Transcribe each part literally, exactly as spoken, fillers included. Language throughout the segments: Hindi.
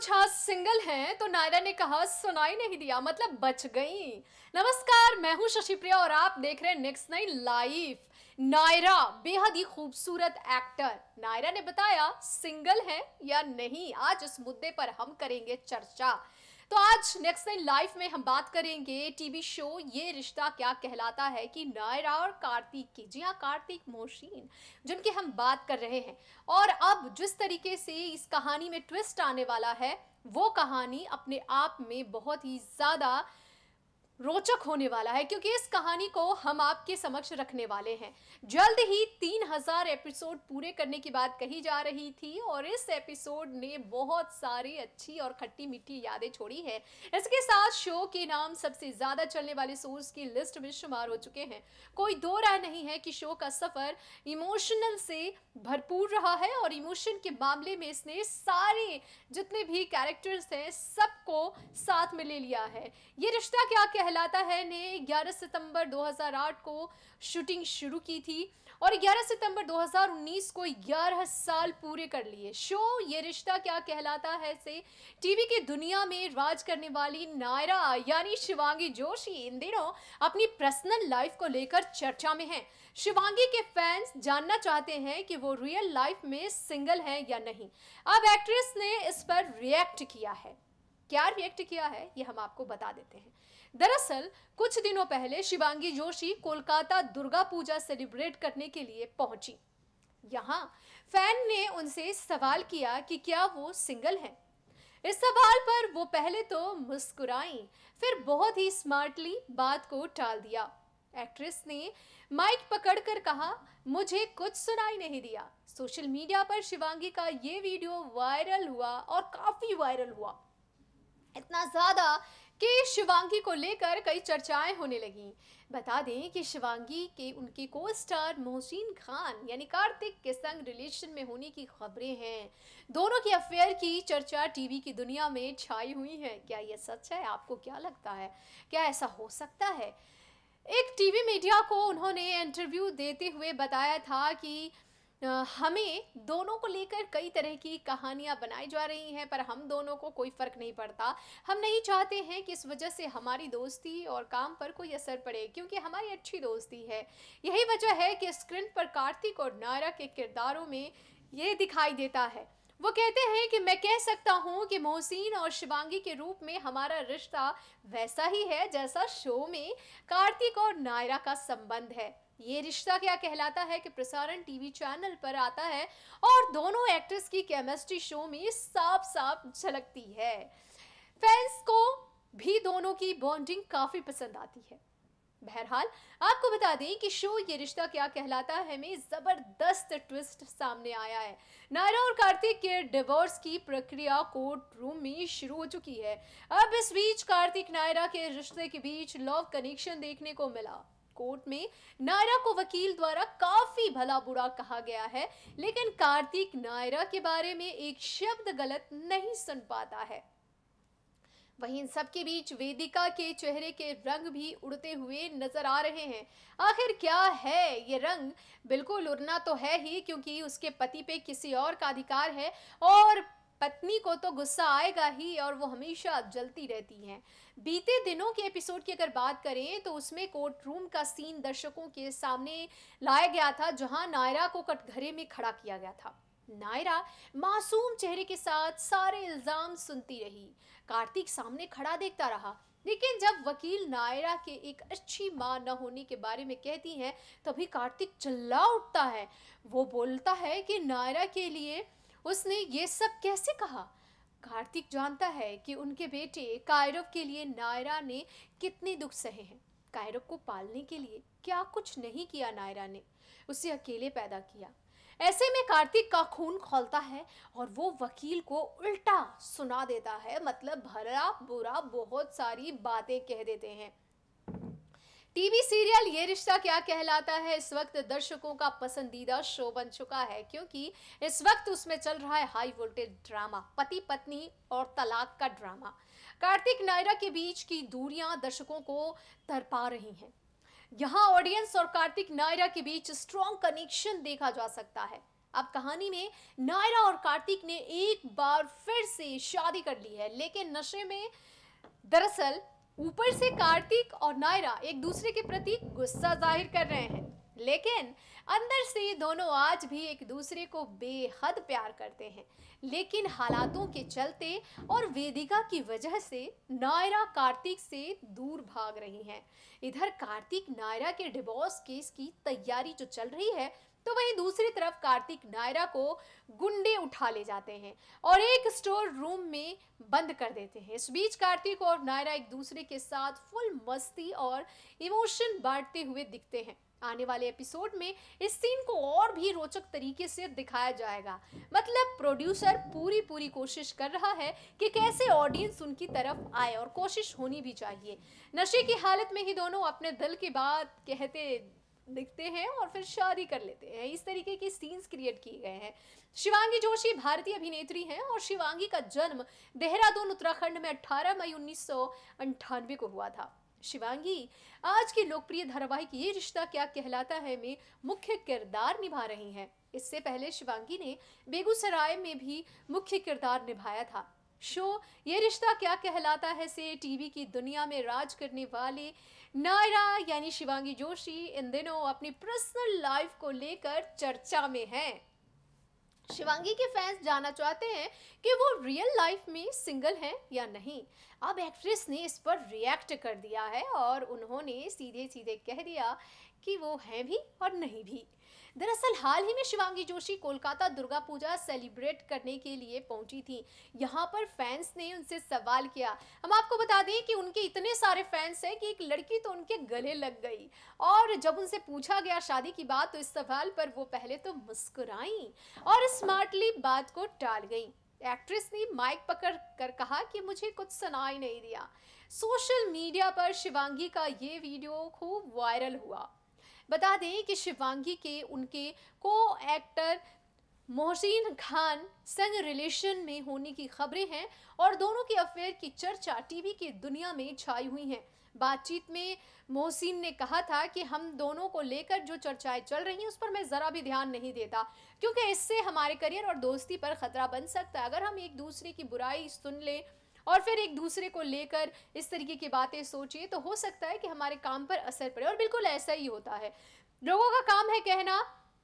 पूछा सिंगल हैं तो नायरा ने कहा सुनाई नहीं दिया, मतलब बच गई। नमस्कार, मैं हूं शशिप्रिया और आप देख रहे हैं नेक्स्ट नाइन लाइव। नायरा बेहद ही खूबसूरत एक्टर। नायरा ने बताया सिंगल है या नहीं, आज इस मुद्दे पर हम करेंगे चर्चा। तो आज नेक्स्ट नाइन लाइव में हम बात करेंगे टीवी शो ये रिश्ता क्या कहलाता है कि नायरा और कार्तिक की। जी हाँ, कार्तिक मोहसिन जिनकी हम बात कर रहे हैं। और अब जिस तरीके से इस कहानी में ट्विस्ट आने वाला है, वो कहानी अपने आप में बहुत ही ज्यादा रोचक होने वाला है, क्योंकि इस कहानी को हम आपके समक्ष रखने वाले हैं। जल्द ही तीन हज़ार एपिसोड पूरे करने की बात कही जा रही थी और इस एपिसोड ने बहुत सारी अच्छी और खट्टी मीठी यादें छोड़ी है। इसके साथ शो के नाम सबसे ज्यादा चलने वाले शोज की लिस्ट में शुमार हो चुके हैं। कोई दो राय नहीं है कि शो का सफर इमोशनल से भरपूर रहा है और इमोशन के मामले में इसने सारे जितने भी कैरेक्टर्स हैं सबको साथ में ले लिया है। ये रिश्ता क्या कहलाता है ने ग्यारह सितंबर दो हज़ार आठ को शूटिंग शुरू की थी और ग्यारह सितंबर दो हज़ार उन्नीस को ग्यारह साल पूरे कर लिए। शो ये रिश्ता क्या कहलाता है से टीवी की दुनिया में राज करने वाली नायरा यानी शिवांगी जोशी इन दिनों अपनी पर्सनल लाइफ को लेकर चर्चा में हैं। शिवांगी के फैंस जानना चाहते हैं कि वो रियल लाइफ में सिंगल है या नहीं। अब एक्ट्रेस ने इस पर रिएक्ट किया है। क्या रिएक्ट किया है ये हम आपको बता देते हैं। दरअसल कुछ दिनों पहले शिवांगी जोशी कोलकाता दुर्गा पूजा सेलिब्रेट करने के लिए पहुंची। यहां फैन ने उनसे सवाल किया कि क्या वो सिंगल हैं। इस सवाल पर वो पहले तो मुस्कुराई, फिर बहुत ही स्मार्टली बात को टाल दिया। एक्ट्रेस ने माइक पकड़कर कहा, मुझे कुछ सुनाई नहीं दिया। सोशल मीडिया पर शिवांगी का ये वीडियो वायरल हुआ और काफी वायरल हुआ, इतना ज्यादा कि शिवांगी को लेकर कई चर्चाएं होने लगी। बता दें कि शिवांगी के उनके को स्टार मोहसिन खान यानी कार्तिक के संग रिलेशन में होने की खबरें हैं। दोनों की अफेयर की चर्चा टीवी की दुनिया में छाई हुई है। क्या यह सच है? आपको क्या लगता है? क्या ऐसा हो सकता है? एक टीवी मीडिया को उन्होंने इंटरव्यू देते हुए बताया था कि हमें दोनों को लेकर कई तरह की कहानियां बनाई जा रही हैं, पर हम दोनों को कोई फर्क नहीं पड़ता। हम नहीं चाहते हैं कि इस वजह से हमारी दोस्ती और काम पर कोई असर पड़े, क्योंकि हमारी अच्छी दोस्ती है। यही वजह है कि स्क्रीन पर कार्तिक और नायरा के किरदारों में ये दिखाई देता है। वो कहते हैं कि मैं कह सकता हूं कि मोहसिन और शिवांगी के रूप में हमारा रिश्ता वैसा ही है जैसा शो में कार्तिक और नायरा का संबंध है। ये रिश्ता क्या कहलाता है कि प्रसारण टीवी चैनल पर आता है और दोनों एक्ट्रेस की केमिस्ट्री शो में साफ साफ झलकती है। फैंस को भी दोनों की बॉन्डिंग काफी पसंद आती है। बहरहाल आपको बता दें कि शो ये रिश्ता क्या कहलाता है में जबरदस्त ट्विस्ट सामने आया है। नायरा और कार्तिक के डिवोर्स की प्रक्रिया कोर्ट रूम में शुरू हो चुकी है। अब इस बीच कार्तिक नायरा के रिश्ते के बीच लव कनेक्शन देखने को मिला। कोर्ट में नायरा को वकील द्वारा काफी भला बुरा कहा गया है, लेकिन कार्तिक नायरा के बारे में एक शब्द गलत नहीं सुन पाता है। वहीं इन सब के बीच वेदिका के चेहरे के रंग भी उड़ते हुए नजर आ रहे हैं। आखिर क्या है ये रंग? बिल्कुल उड़ना तो है ही, क्योंकि उसके पति पे किसी और का अधिकार है और पत्नी को तो गुस्सा आएगा ही और वो हमेशा जलती रहती हैं। बीते दिनों के एपिसोड की अगर बात करें तो उसमें कोर्ट रूम का सीन दर्शकों के सामने लाया गया था, जहां नायरा को कटघरे में खड़ा किया गया था। नायरा मासूम चेहरे के साथ सारे इल्जाम सुनती रही। कार्तिक सामने खड़ा देखता रहा, लेकिन जब वकील नायरा के एक अच्छी मां न होने के बारे में कहती हैं, तभी कार्तिक चिल्ला उठता है। वो बोलता है कि नायरा के लिए उसने ये सब कैसे कहा। कार्तिक जानता है कि उनके बेटे कायरव के लिए नायरा ने कितने दुख सहे हैं। कायरव को पालने के लिए क्या कुछ नहीं किया नायरा ने, उसे अकेले पैदा किया। ऐसे में कार्तिक का खून खौलता है और वो वकील को उल्टा सुना देता है, मतलब भला बुरा बहुत सारी बातें कह देते हैं। टीवी सीरियल ये रिश्ता क्या कहलाता है इस वक्त दर्शकों का पसंदीदा शो बन चुका है, क्योंकि इस वक्त उसमें चल रहा है हाई वोल्टेज ड्रामा, पति पत्नी और तलाक का ड्रामा। कार्तिक नायरा के बीच की दूरियां दर्शकों को तड़पा रही हैं। यहाँ ऑडियंस और कार्तिक नायरा के बीच स्ट्रॉन्ग कनेक्शन देखा जा सकता है। अब कहानी में नायरा और कार्तिक ने एक बार फिर से शादी कर ली है, लेकिन नशे में। दरअसल ऊपर से कार्तिक और नायरा एक दूसरे के प्रति गुस्सा जाहिर कर रहे हैं, लेकिन अंदर से दोनों आज भी एक दूसरे को बेहद प्यार करते हैं। लेकिन हालातों के चलते और वेदिका की वजह से नायरा कार्तिक से दूर भाग रही हैं। इधर कार्तिक नायरा के डिवोर्स केस की तैयारी जो चल रही है, तो वहीं दूसरी तरफ कार्तिक नायरा को गुंडे उठा ले जाते हैं और एक स्टोर रूम में बंद कर देते हैं। इस बीच कार्तिक और नायरा एक दूसरे के साथ फुल मस्ती और इमोशन बांटते हुए दिखते हैं। आने वाले एपिसोड में इस सीन को और भी रोचक तरीके से दिखाया जाएगा। मतलब प्रोड्यूसर पूरी पूरी कोशिश कर रहा है कि कैसे ऑडियंस उनकी तरफ आए, और कोशिश होनी भी चाहिए। नशे की हालत में ही दोनों अपने दिल की बात कहते दिखते हैं और फिर शादी कर लेते हैं। इस तरीके की सीन्स क्रिएट किए गए हैं। शिवांगी जोशी भारतीय अभिनेत्री हैं और शिवांगी का जन्म देहरादून उत्तराखंड में अठारह मई उन्नीस सौ अंठानवे को हुआ था। शिवांगी आज की लोकप्रिय धारावाहिक ये रिश्ता क्या कहलाता है में मुख्य किरदार निभा रही हैं। इससे पहले शिवांगी ने बेगूसराय में भी मुख्य किरदार निभाया था। शो ये रिश्ता क्या कहलाता है से टीवी की दुनिया में राज करने वाले नायरा यानी शिवांगी जोशी इन दिनों अपनी पर्सनल लाइफ को लेकर चर्चा में हैं। शिवांगी के फैंस जानना चाहते हैं कि वो रियल लाइफ में सिंगल हैं या नहीं। अब एक्ट्रेस ने इस पर रिएक्ट कर दिया है और उन्होंने सीधे सीधे कह दिया कि वो हैं भी और नहीं भी। दरअसल हाल ही में शिवांगी जोशी कोलकाता दुर्गा पूजा सेलिब्रेट करने के लिए पहुंची थी। यहाँ पर फैंस ने उनसे सवाल किया। हम आपको बता दें कि उनके इतने सारे फैंस हैं कि एक लड़की तो उनके गले लग गई, और जब उनसे पूछा गया शादी की बात तो इस सवाल पर वो पहले तो मुस्कुराई और स्मार्टली बात को टाल गई। एक्ट्रेस ने माइक पकड़ कर कहा कि मुझे कुछ सुनाई नहीं दिया। सोशल मीडिया पर शिवांगी का ये वीडियो खूब वायरल हुआ। बता दें कि शिवांगी के उनके को एक्टर मोहसिन खान संग रिलेशन में होने की खबरें हैं और दोनों के अफेयर की चर्चा टीवी की दुनिया में छाई हुई है। बातचीत में मोहसिन ने कहा था कि हम दोनों को लेकर जो चर्चाएं चल रही हैं उस पर मैं ज़रा भी ध्यान नहीं देता, क्योंकि इससे हमारे करियर और दोस्ती पर खतरा बन सकता है। अगर हम एक दूसरे की बुराई सुन ले और फिर एक दूसरे को लेकर इस तरीके की बातें सोचिए तो हो सकता है कि हमारे काम पर असर पड़े, और बिल्कुल ऐसा ही होता है। लोगों का काम है कहना,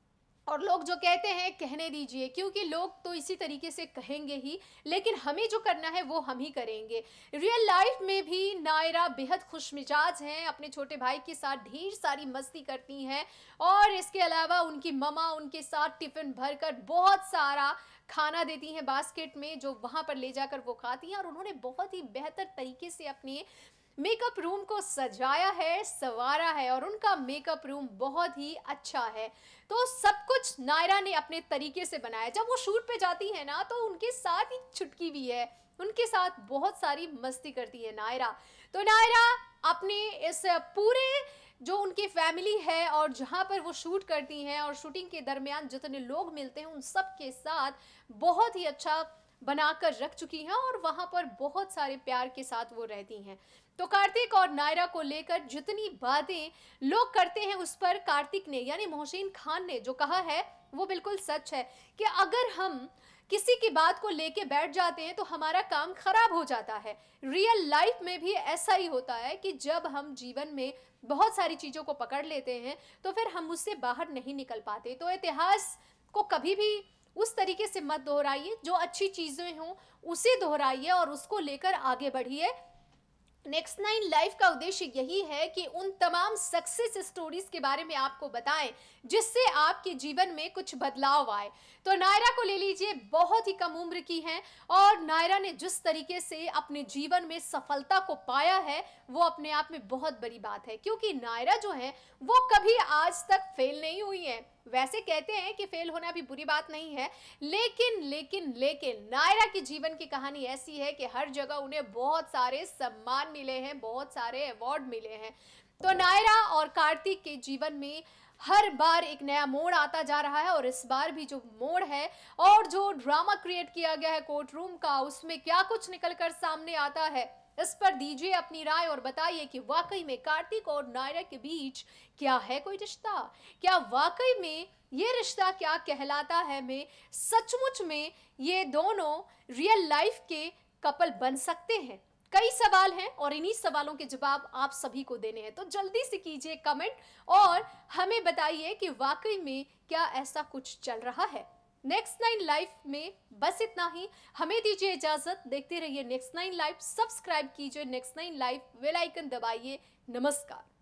और लोग जो कहते हैं कहने दीजिए, क्योंकि लोग तो इसी तरीके से कहेंगे ही, लेकिन हमें जो करना है वो हम ही करेंगे। रियल लाइफ में भी नायरा बेहद खुशमिजाज हैं, अपने छोटे भाई के साथ ढेर सारी मस्ती करती हैं, और इसके अलावा उनकी ममा उनके साथ टिफ़िन भरकर बहुत सारा खाना देती हैं बास्केट में, जो वहाँ पर ले जाकर वो खाती हैं। और उन्होंने बहुत ही बेहतर तरीके से अपने मेकअप रूम को सजाया है, संवारा है, और उनका मेकअप रूम बहुत ही अच्छा है। तो सब कुछ नायरा ने अपने तरीके से बनाया। जब वो शूट पे जाती है ना, तो उनके साथ ही छुटकी भी है, उनके साथ बहुत सारी मस्ती करती है नायरा। तो नायरा अपने इस पूरे जो उनकी फैमिली है और जहाँ पर वो शूट करती हैं और शूटिंग के दरमियान जितने लोग मिलते हैं उन सब के साथ बहुत ही अच्छा बनाकर रख चुकी हैं, और वहाँ पर बहुत सारे प्यार के साथ वो रहती हैं। तो कार्तिक और नायरा को लेकर जितनी बातें लोग करते हैं उस पर कार्तिक ने यानी मोहसिन खान ने जो कहा है वो बिल्कुल सच है कि अगर हम किसी की बात को लेके बैठ जाते हैं तो हमारा काम खराब हो जाता है। रियल लाइफ में भी ऐसा ही होता है कि जब हम जीवन में बहुत सारी चीज़ों को पकड़ लेते हैं तो फिर हम उससे बाहर नहीं निकल पाते। तो इतिहास को कभी भी उस तरीके से मत दोहराइए, जो अच्छी चीज़ें हों उसे दोहराइए और उसको लेकर आगे बढ़िए। नेक्स्ट नाइन लाइफ का उद्देश्य यही है कि उन तमाम सक्सेस स्टोरीज के बारे में आपको बताएं जिससे आपके जीवन में कुछ बदलाव आए। तो नायरा को ले लीजिए, बहुत ही कम उम्र की हैं, और नायरा ने जिस तरीके से अपने जीवन में सफलता को पाया है वो अपने आप में बहुत बड़ी बात है, क्योंकि नायरा जो है वो कभी आज तक फेल नहीं हुई है। वैसे कहते हैं कि फेल होना भी बुरी बात नहीं है, लेकिन लेकिन लेकिन नायरा की जीवन की कहानी ऐसी है कि हर जगह उन्हें बहुत सारे सम्मान मिले हैं, बहुत सारे अवार्ड मिले हैं। तो नायरा और कार्तिक के जीवन में हर बार एक नया मोड़ आता जा रहा है, और इस बार भी जो मोड़ है और जो ड्रामा क्रिएट किया गया है कोर्ट रूम का, उसमें क्या कुछ निकल कर सामने आता है इस पर दीजिए अपनी राय और बताइए कि वाकई में कार्तिक और नायरा के बीच क्या है कोई रिश्ता? क्या वाकई में ये रिश्ता क्या कहलाता है में सचमुच में ये दोनों रियल लाइफ के कपल बन सकते हैं? कई सवाल हैं और इन्हीं सवालों के जवाब आप सभी को देने हैं, तो जल्दी से कीजिए कमेंट और हमें बताइए कि वाकई में क्या ऐसा कुछ चल रहा है। नेक्स्ट नाइन लाइफ में बस इतना ही। हमें दीजिए इजाजत, देखते रहिए नेक्स्ट नाइन लाइफ। सब्सक्राइब कीजिए next nine life, bell icon दबाइए। नमस्कार।